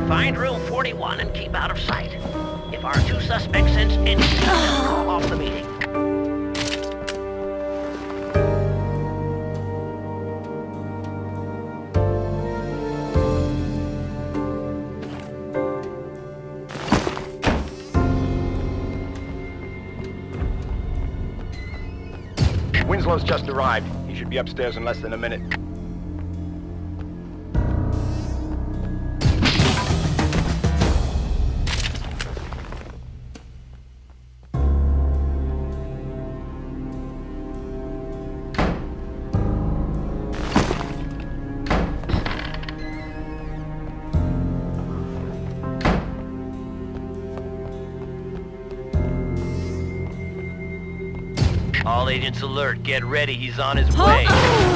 Find room 41 and keep out of sight. If our two suspects sense anything, call off the meeting. Winslow's just arrived. He should be upstairs in less than a minute. All agents alert. Get ready. He's on his way.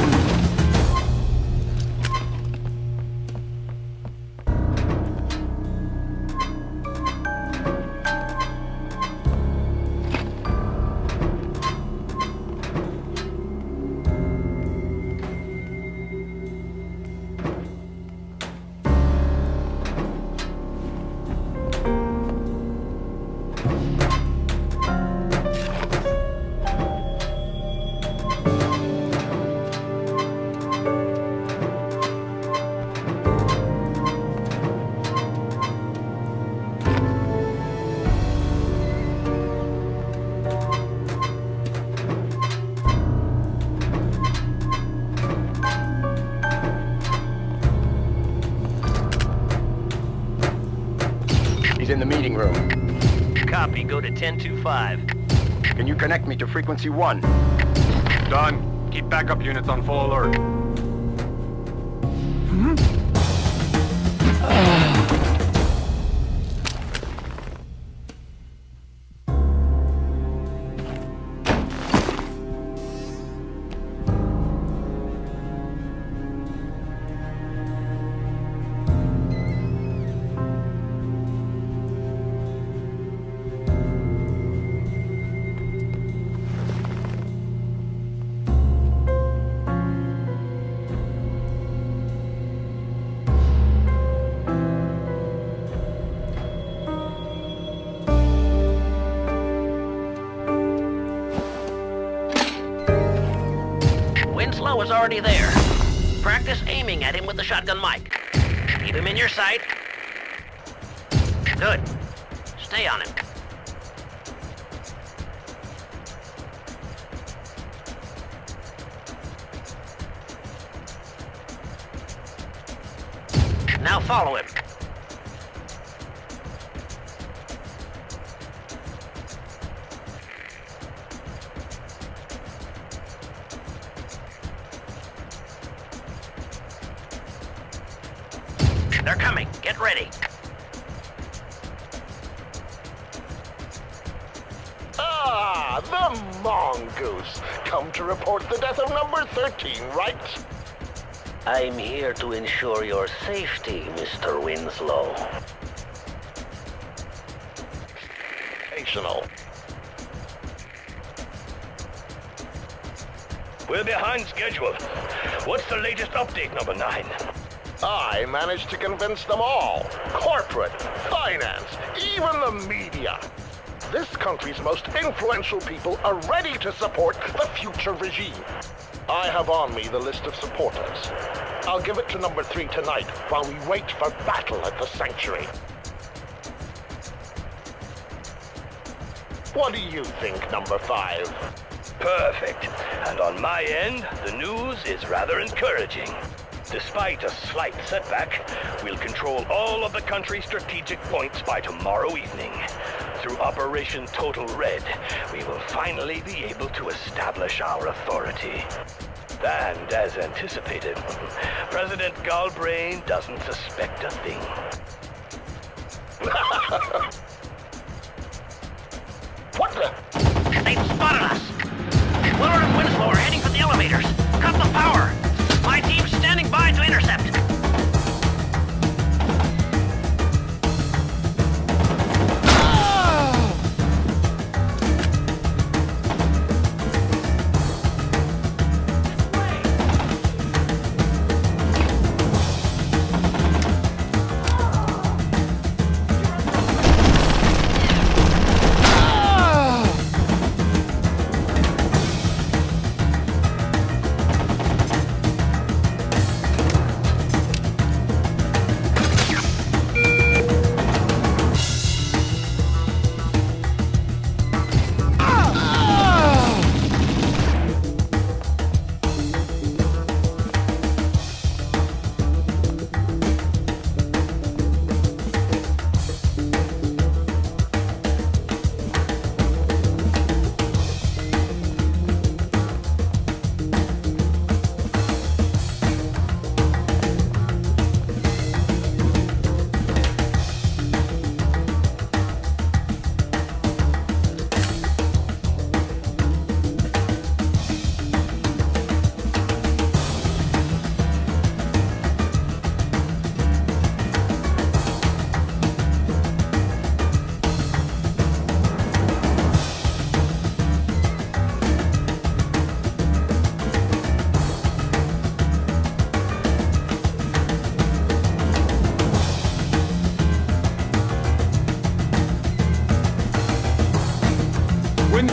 He's in the meeting room. Copy. Go to 1025. Can you connect me to frequency 1? Done. Keep backup units on full alert. Winslow was already there. Practice aiming at him with the shotgun mic. Keep him in your sight. Good. Stay on him. Now follow him. They're coming. Get ready. Ah, the mongoose. Come to report the death of number 13, right? I'm here to ensure your safety, Mr. Winslow. Sensational. We're behind schedule. What's the latest update, number 9? I managed to convince them all. Corporate, finance, even the media. This country's most influential people are ready to support the future regime. I have on me the list of supporters. I'll give it to number 3 tonight while we wait for battle at the sanctuary. What do you think, number 5? Perfect. And on my end, the news is rather encouraging. Despite a slight setback, we'll control all of the country's strategic points by tomorrow evening. Through Operation Total Red, we will finally be able to establish our authority. And as anticipated, President Galbrain doesn't suspect a thing. What the? They've spotted us. Willard and Winslow are heading for the elevators. Cut the power. My team's standing by to intercept.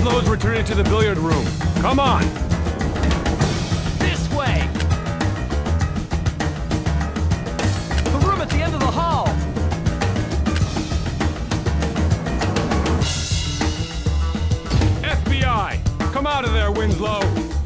Winslow's returning to the billiard room. Come on! This way! The room at the end of the hall! FBI! Come out of there, Winslow!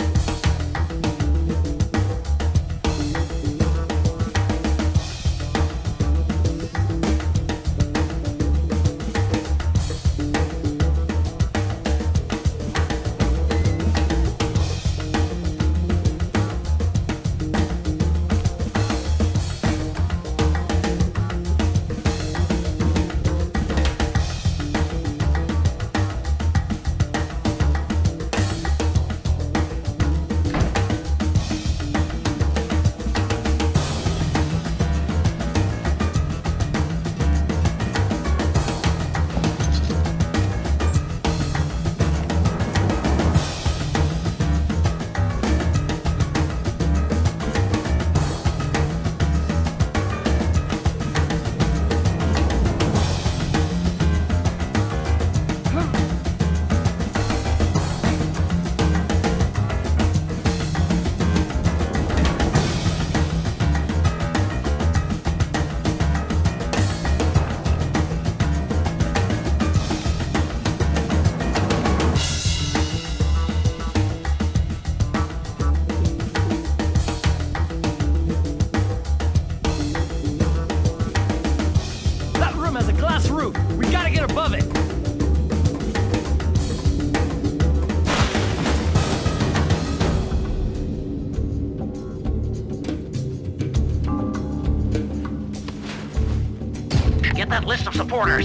That list of supporters.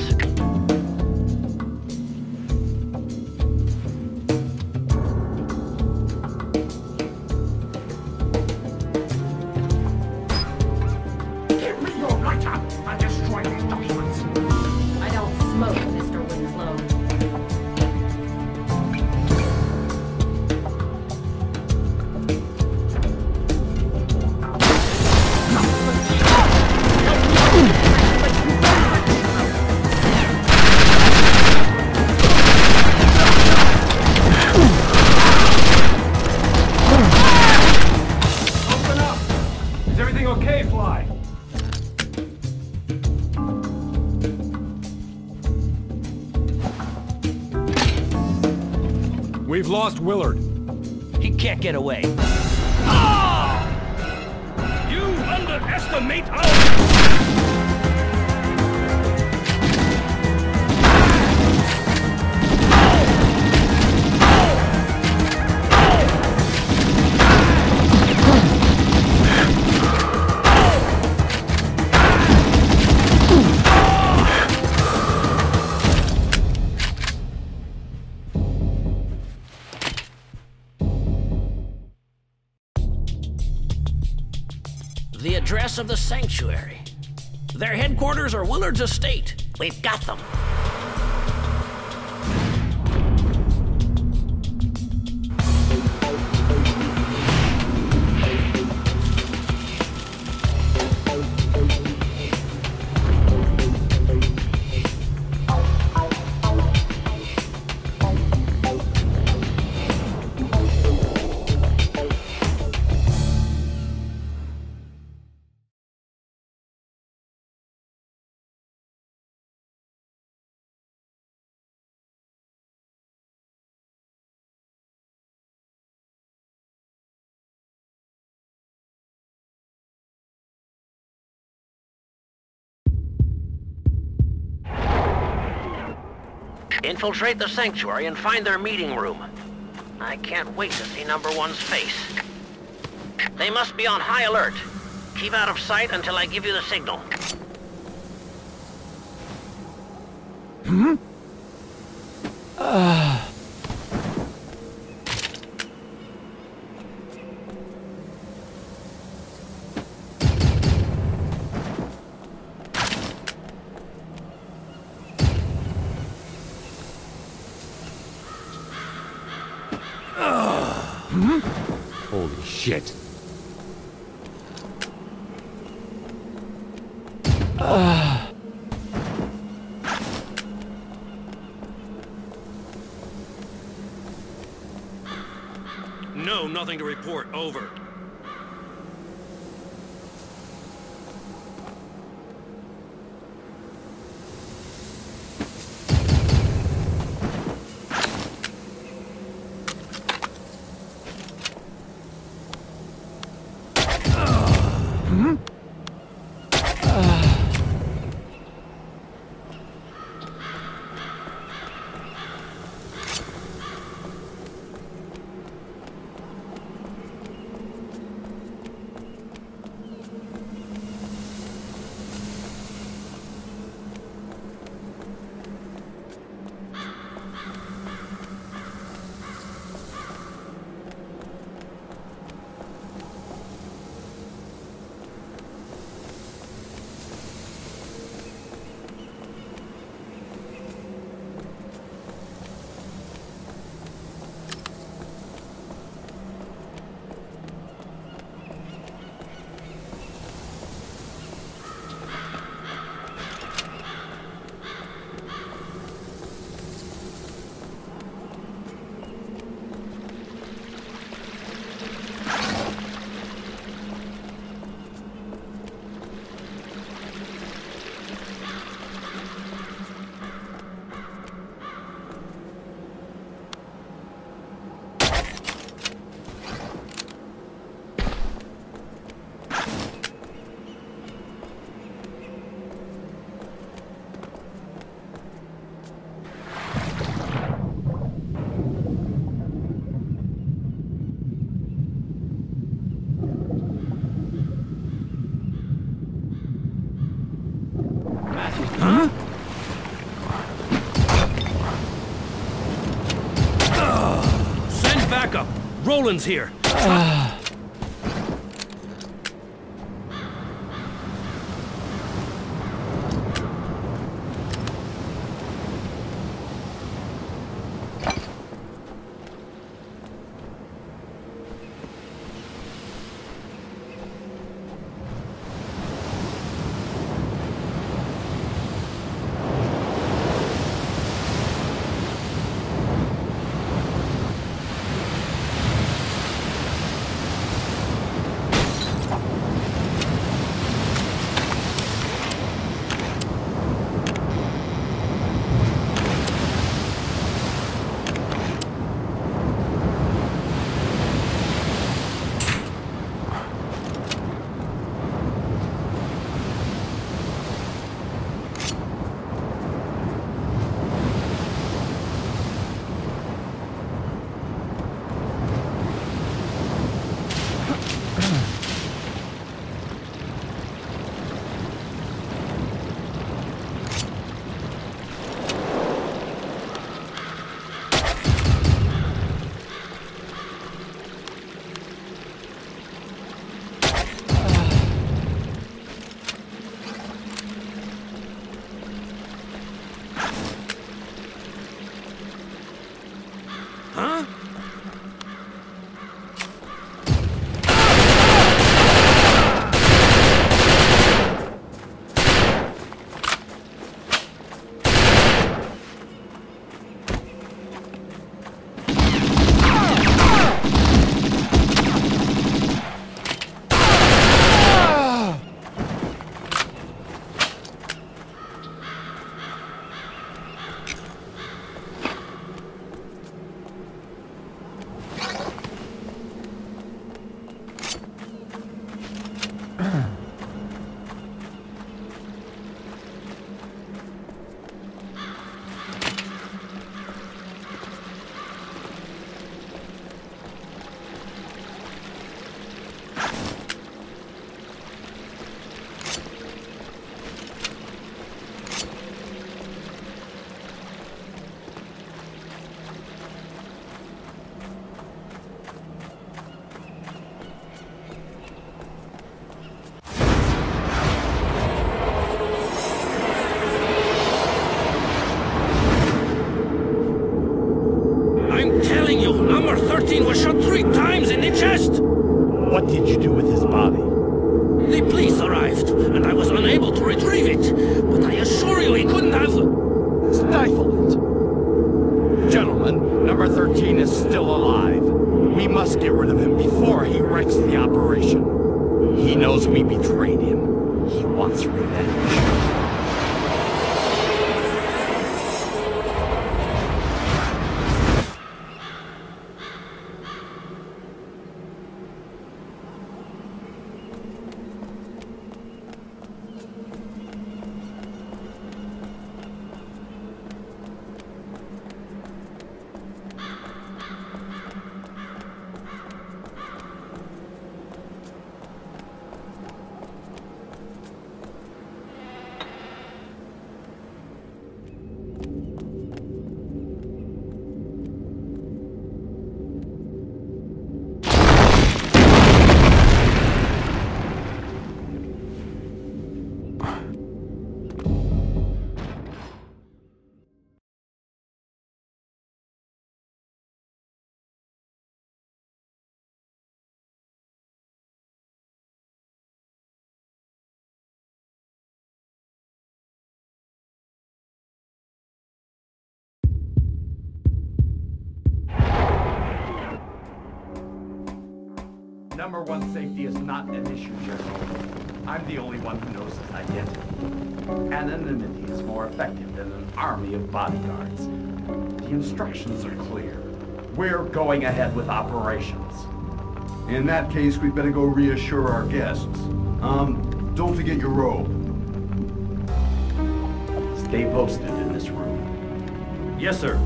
Give me your lighter and destroy these documents. I don't smoke, Mr. Winslow. We've lost Willard. He can't get away. Ah! You underestimate our... The address of the sanctuary. Their headquarters are Willard's estate. We've got them. Infiltrate the sanctuary and find their meeting room. I can't wait to see number one's face. They must be on high alert. Keep out of sight until I give you the signal. Holy shit. nothing to report. Over. Roland's here. Was shot 3 times in the chest! What did you do with his body? The police arrived, and I was unable to retrieve it. But I assure you he couldn't have... Stifle it! Gentlemen, number 13 is still alive. We must get rid of him before he wrecks the operation. He knows we betrayed him. He wants revenge. Number one safety is not an issue, General. I'm the only one who knows his identity. Anonymity is more effective than an army of bodyguards. The instructions are clear. We're going ahead with operations. In that case, we'd better go reassure our guests. Don't forget your robe. Stay posted in this room. Yes, sir.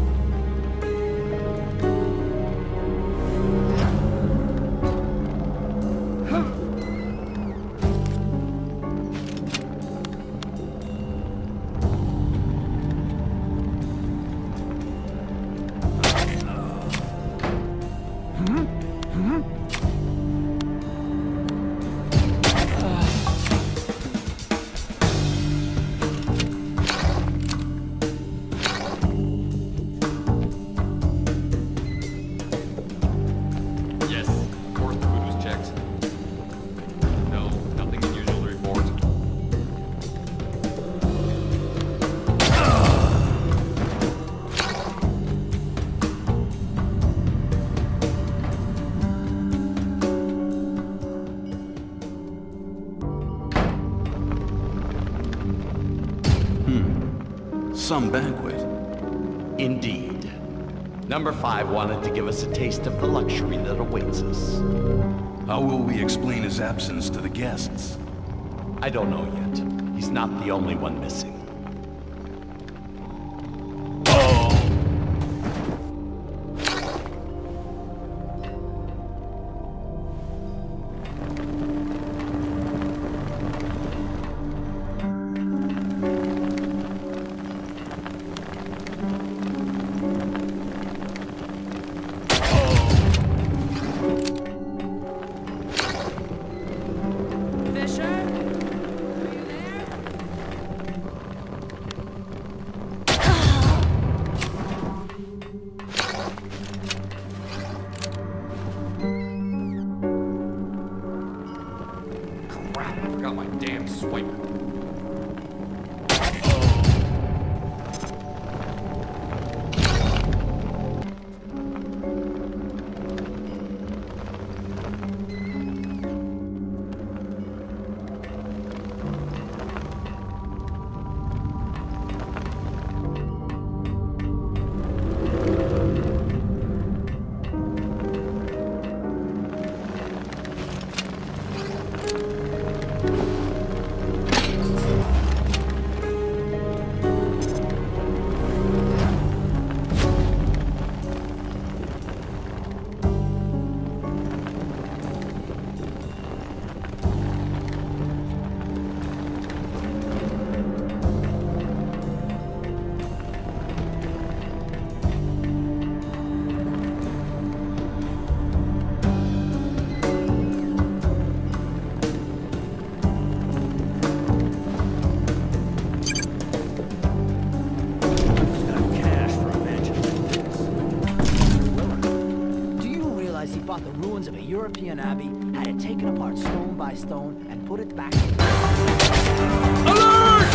Some banquet. Indeed. Number 5 wanted to give us a taste of the luxury that awaits us. How will we explain his absence to the guests? I don't know yet. He's not the only one missing. Of a European abbey, had it taken apart stone by stone, and put it back. Alert!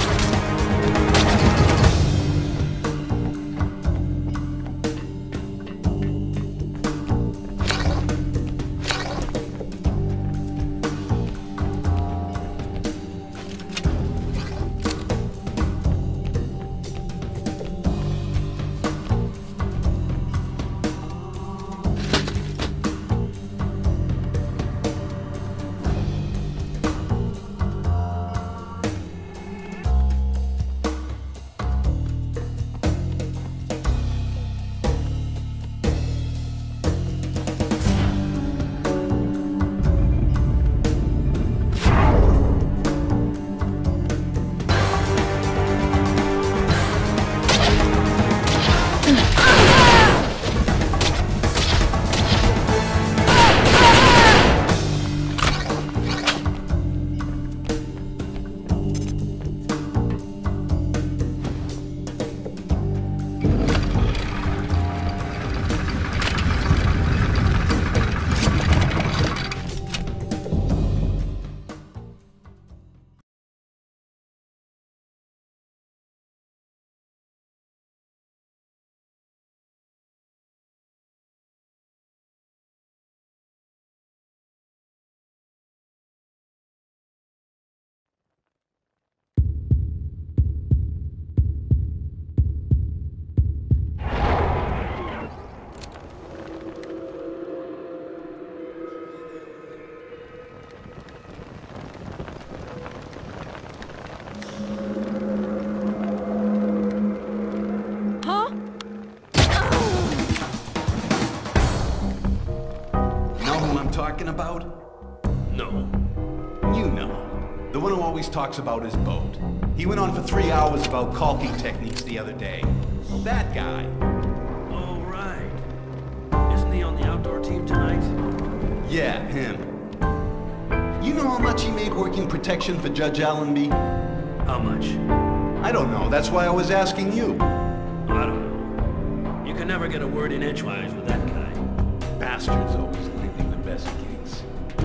about? No. You know. The one who always talks about his boat. He went on for 3 hours about caulking techniques the other day. That guy. Oh, right. Isn't he on the outdoor team tonight? Yeah, him. You know how much he made working protection for Judge Allenby? How much? I don't know. That's why I was asking you. I don't know. You can never get a word in edgewise with that guy. Bastards always landing the best gigs.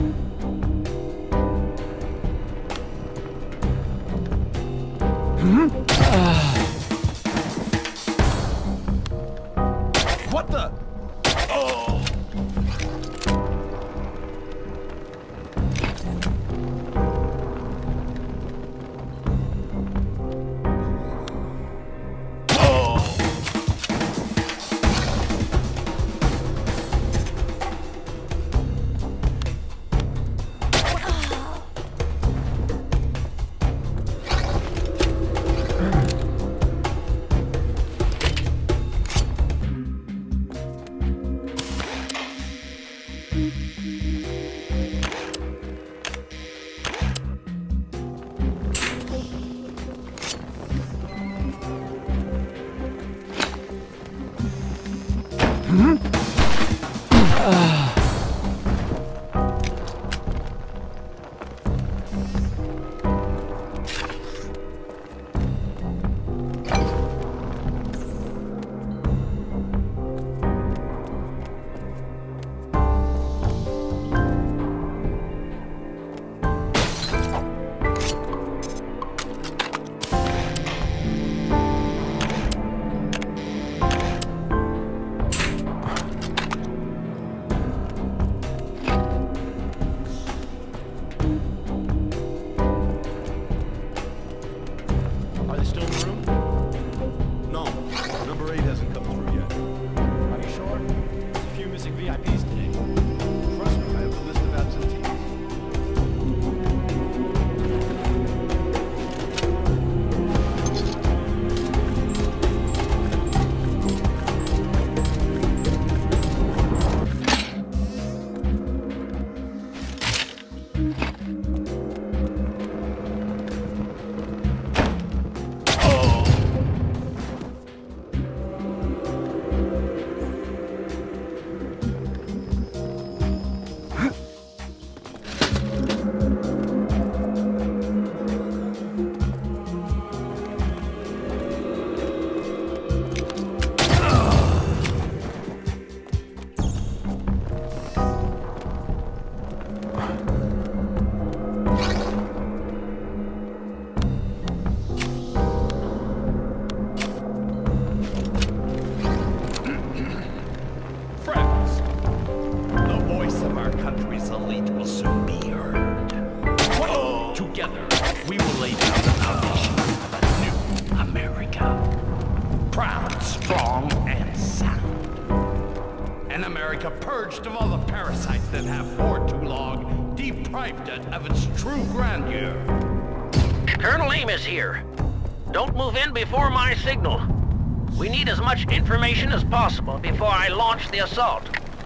What the? Oh! Purged of all the parasites that have for too long deprived it of its true grandeur. Colonel Aim is here. Don't move in before my signal. We need as much information as possible before I launch the assault.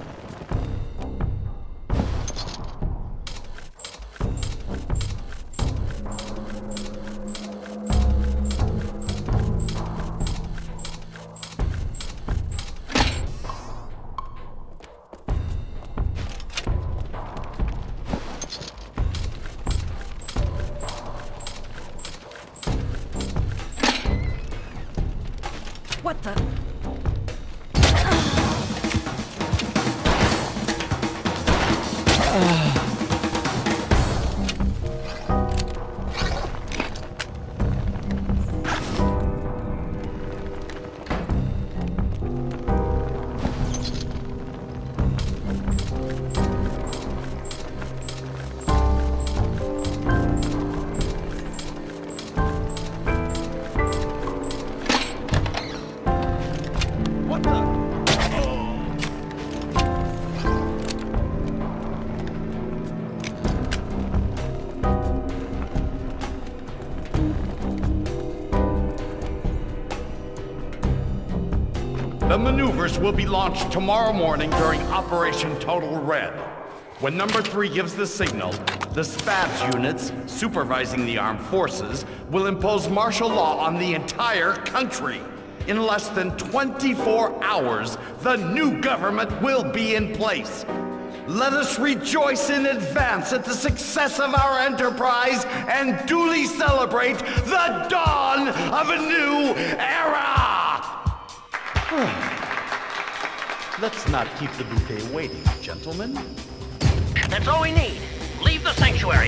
What the? The maneuvers will be launched tomorrow morning during Operation Total Red. When number 3 gives the signal, the SPADS units, supervising the armed forces, will impose martial law on the entire country. In less than 24 hours, the new government will be in place. Let us rejoice in advance at the success of our enterprise and duly celebrate the dawn of a new era! Let's not keep the bouquet waiting, gentlemen. That's all we need. Leave the sanctuary.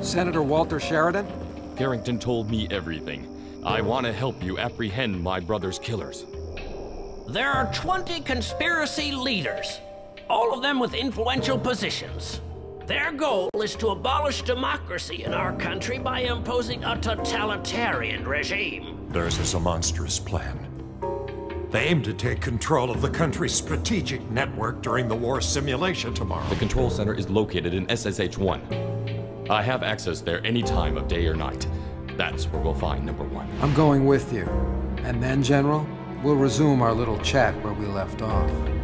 Senator Walter Sheridan? Carrington told me everything. I want to help you apprehend my brother's killers. There are 20 conspiracy leaders, all of them with influential positions. Their goal is to abolish democracy in our country by imposing a totalitarian regime. Theirs is a monstrous plan. They aim to take control of the country's strategic network during the war simulation tomorrow. The control center is located in SSH-1. I have access there any time of day or night. That's where we'll find number 1. I'm going with you. And then, General, we'll resume our little chat where we left off.